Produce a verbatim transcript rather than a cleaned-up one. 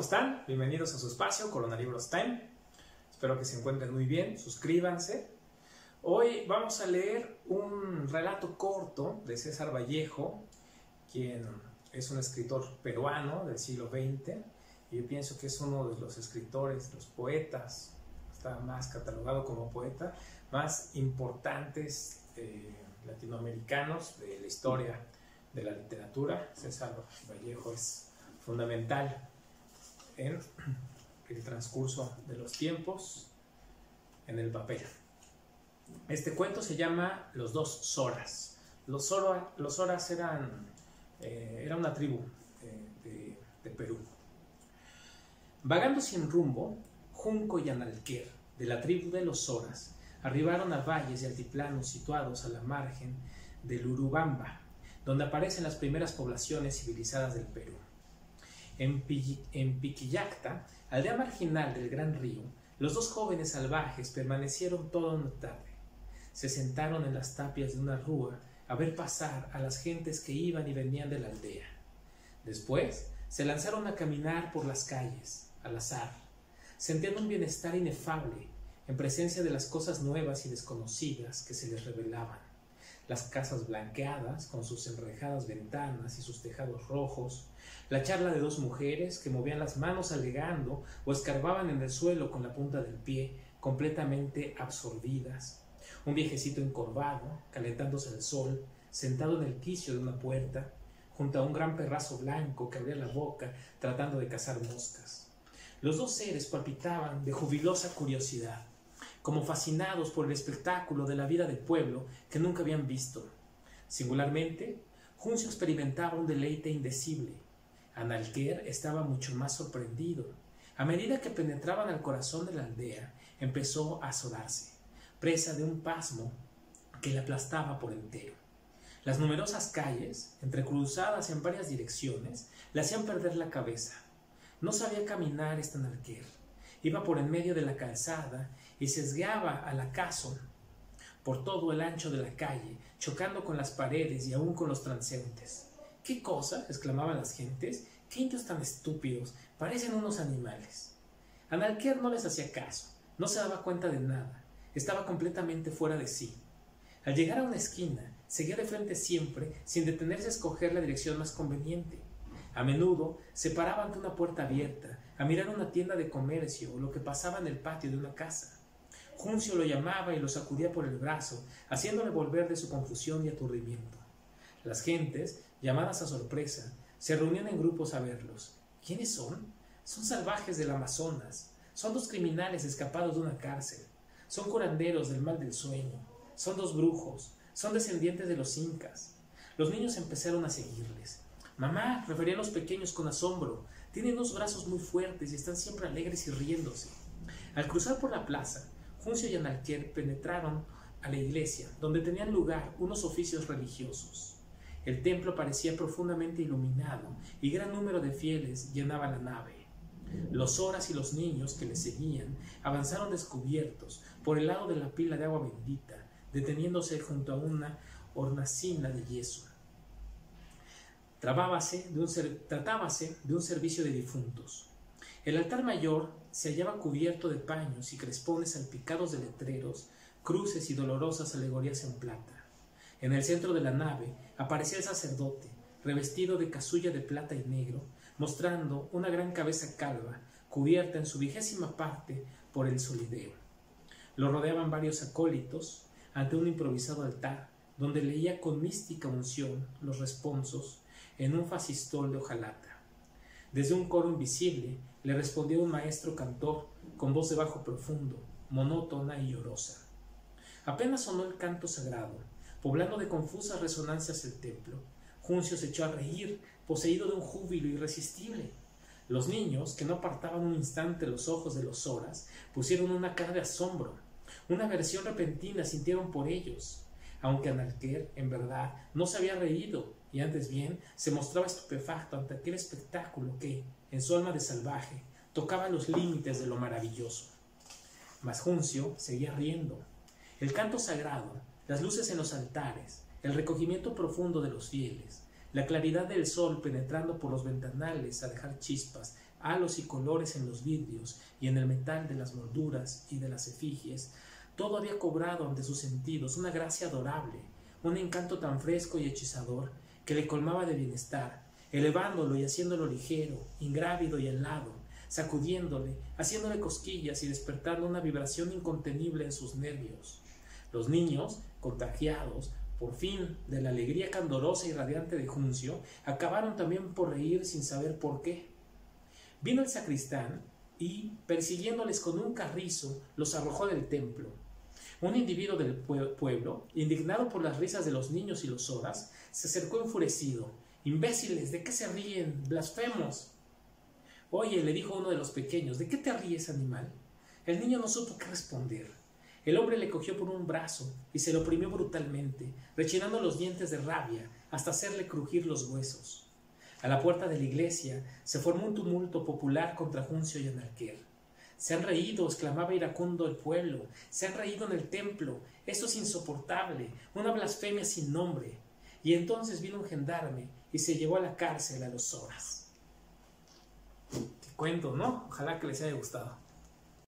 están? Bienvenidos a su espacio, Corona Libros Time. Espero que se encuentren muy bien, suscríbanse. Hoy vamos a leer un relato corto de César Vallejo, quien es un escritor peruano del siglo veinte, y yo pienso que es uno de los escritores, los poetas, está más catalogado como poeta, más importantes eh, latinoamericanos de la historia de la literatura. César Vallejo es fundamental en el transcurso de los tiempos en el papel. Este cuento se llama Los dos Zoras. Los, Zora, los Zoras eran eh, era una tribu eh, de, de Perú. Vagando sin rumbo, Junco y Analquer, de la tribu de los Zoras, arribaron a valles y altiplanos situados a la margen del Urubamba, donde aparecen las primeras poblaciones civilizadas del Perú. En, Pi, en Piquillacta, aldea marginal del Gran Río, los dos jóvenes salvajes permanecieron toda una tarde. Se sentaron en las tapias de una rúa a ver pasar a las gentes que iban y venían de la aldea. Después se lanzaron a caminar por las calles, al azar, sintiendo un bienestar inefable en presencia de las cosas nuevas y desconocidas que se les revelaban. Las casas blanqueadas con sus enrejadas ventanas y sus tejados rojos, la charla de dos mujeres que movían las manos alegando o escarbaban en el suelo con la punta del pie, completamente absorbidas, un viejecito encorvado, calentándose al sol, sentado en el quicio de una puerta, junto a un gran perrazo blanco que abría la boca tratando de cazar moscas. Los dos seres palpitaban de jubilosa curiosidad, como fascinados por el espectáculo de la vida del pueblo que nunca habían visto. Singularmente, Juncio experimentaba un deleite indecible. Analquer estaba mucho más sorprendido. A medida que penetraban al corazón de la aldea, empezó a azorarse, presa de un pasmo que le aplastaba por entero. Las numerosas calles, entrecruzadas en varias direcciones, le hacían perder la cabeza. No sabía caminar este Analquer. Iba por en medio de la calzada y sesgaba al acaso por todo el ancho de la calle, chocando con las paredes y aún con los transeúntes. ¿Qué cosa?, exclamaban las gentes. ¿Qué indios tan estúpidos? Parecen unos animales. Analquer no les hacía caso, no se daba cuenta de nada, estaba completamente fuera de sí. Al llegar a una esquina, seguía de frente siempre, sin detenerse a escoger la dirección más conveniente. A menudo se paraba ante una puerta abierta, a mirar una tienda de comercio o lo que pasaba en el patio de una casa. Juncio lo llamaba y lo sacudía por el brazo, haciéndole volver de su confusión y aturdimiento. Las gentes, llamadas a sorpresa, se reunían en grupos a verlos. ¿Quiénes son? Son salvajes del Amazonas, son dos criminales escapados de una cárcel, son curanderos del mal del sueño, son dos brujos, son descendientes de los incas. Los niños empezaron a seguirles. Mamá, referían los pequeños con asombro, tienen unos brazos muy fuertes y están siempre alegres y riéndose. Al cruzar por la plaza, Juncio y Analquer penetraron a la iglesia, donde tenían lugar unos oficios religiosos. El templo parecía profundamente iluminado y gran número de fieles llenaba la nave. Los Zoras y los niños que les seguían avanzaron descubiertos por el lado de la pila de agua bendita, deteniéndose junto a una hornacina de yeso. Tratábase de, un tratábase de un servicio de difuntos. El altar mayor se hallaba cubierto de paños y crespones salpicados de letreros, cruces y dolorosas alegorías en plata. En el centro de la nave aparecía el sacerdote, revestido de casulla de plata y negro, mostrando una gran cabeza calva, cubierta en su vigésima parte por el solideo. Lo rodeaban varios acólitos ante un improvisado altar, donde leía con mística unción los responsos en un facistol de hojalata. Desde un coro invisible le respondía un maestro cantor con voz de bajo profundo, monótona y llorosa. Apenas sonó el canto sagrado, poblando de confusas resonancias el templo, Juncio se echó a reír, poseído de un júbilo irresistible. Los niños, que no apartaban un instante los ojos de los Zoras, pusieron una cara de asombro. Una aversión repentina sintieron por ellos, aunque Analquer, en verdad, no se había reído, y antes bien se mostraba estupefacto ante aquel espectáculo que, en su alma de salvaje, tocaba los límites de lo maravilloso. Mas Juncio seguía riendo. El canto sagrado, las luces en los altares, el recogimiento profundo de los fieles, la claridad del sol penetrando por los ventanales a dejar chispas halos y colores en los vidrios y en el metal de las molduras y de las efigies, todo había cobrado ante sus sentidos una gracia adorable, un encanto tan fresco y hechizador que le colmaba de bienestar, elevándolo y haciéndolo ligero, ingrávido y helado, sacudiéndole, haciéndole cosquillas y despertando una vibración incontenible en sus nervios. Los niños, contagiados, por fin, de la alegría candorosa y radiante de Juncio, acabaron también por reír sin saber por qué. Vino el sacristán y, persiguiéndoles con un carrizo, los arrojó del templo. Un individuo del pueblo, indignado por las risas de los niños y los horas, se acercó enfurecido. «¡Imbéciles! ¿De qué se ríen? ¡Blasfemos!». «Oye», le dijo uno de los pequeños, «¿de qué te ríes, animal?». El niño no supo qué responder. El hombre le cogió por un brazo y se lo oprimió brutalmente, rechinando los dientes de rabia hasta hacerle crujir los huesos. A la puerta de la iglesia se formó un tumulto popular contra Juncio y Analquer. «Se han reído», exclamaba iracundo el pueblo, «se han reído en el templo, esto es insoportable, una blasfemia sin nombre». Y entonces vino un gendarme y se llevó a la cárcel a los horas. Qué cuento, ¿no? Ojalá que les haya gustado.